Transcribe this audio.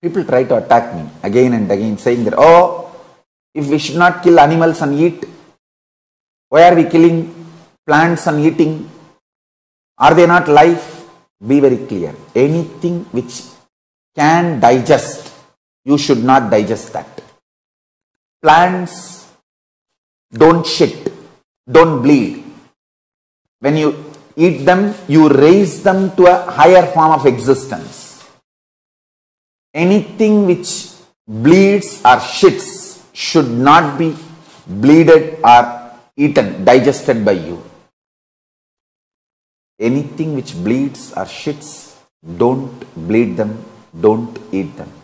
People try to attack me again and again, saying that, oh, if we should not kill animals and eat, why are we killing plants and eating? Are they not life? Be very clear. Anything which can digest, you should not digest that. Plants don't shit, don't bleed. When you eat them, you raise them to a higher form of existence. Anything which bleeds or shits should not be bleeded or eaten, digested by you. Anything which bleeds or shits, don't bleed them, don't eat them.